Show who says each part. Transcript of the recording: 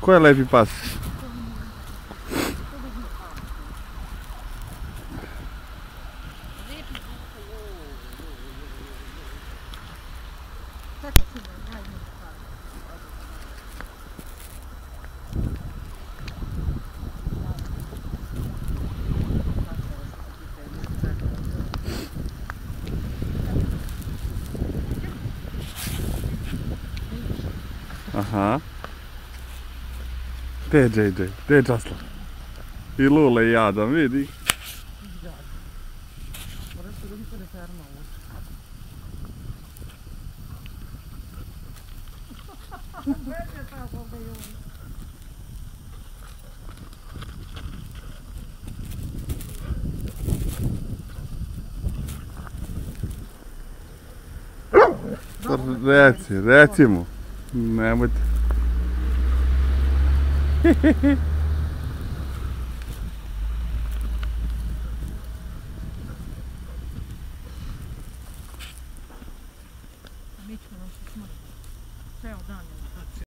Speaker 1: Ko je lepi pas? Aha. Gdje je JJ? Gdje je Jasla? I Lule i Adam, vidi. Reci mu. Nemojte.
Speaker 2: Mička nam se smrti. Ceo dan je.